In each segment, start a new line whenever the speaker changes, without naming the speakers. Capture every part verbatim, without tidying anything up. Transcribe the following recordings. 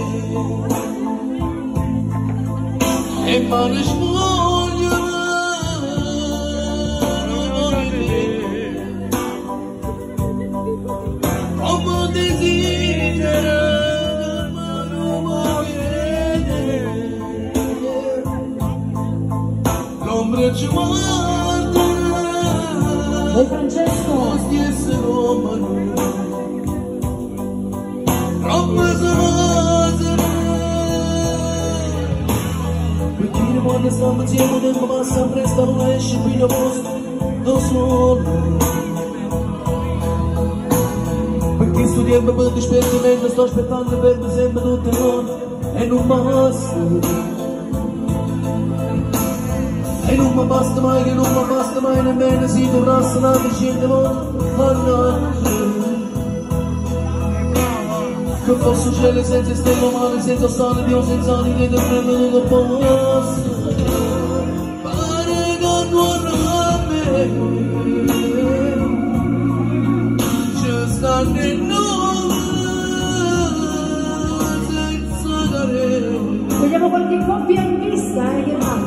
e manish voglio come desidera ma non voglio l'ombra ci guarda
Oi Francesco
stesse romano troppo zazara perché quando stiamo insieme tempo passa presto non esce qui da posto da solo perché sto tempo per dispettimento sto aspettando per me sempre tutte le notti e non basta e non mi basta mai che non mi basta mai nemmeno se dovrà stare vicino mannaggia che posso cielo senza stelle male senza sale Dio senza anime che prendo non posso pare che non rame ci stanno in noi senza dare
vogliamo qualche coppia in vista eh che va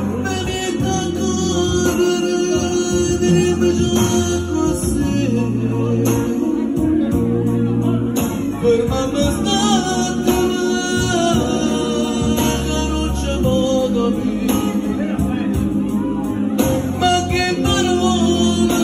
per mamma stata non c'è modo ma che parole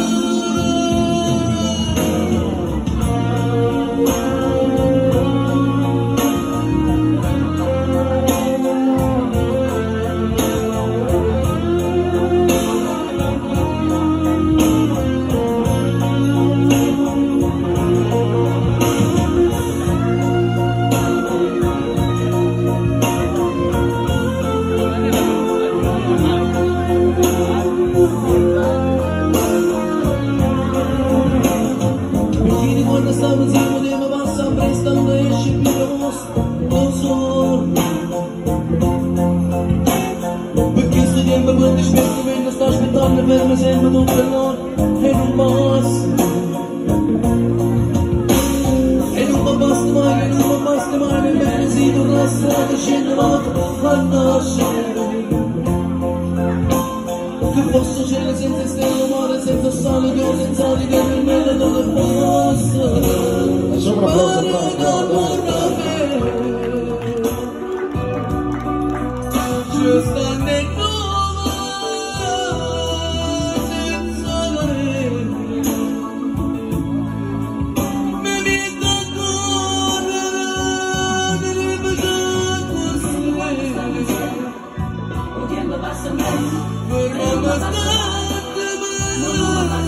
quando stavo insieme te mi passa presto non esce più da solo perché sto tempo per dispettimento sto aspettando per me sempre tutte le notti e non basta e non mi basta mai che non mi basta mai nemmeno se dovrà stare scendere a nascere che posso cielo senza stelle amore senza sole Dio senza anime nemmeno dove posso
facciamo un applauso a Franco
ci stanno in noi senza volere mi visto a correre mi ripagare così per mamma stata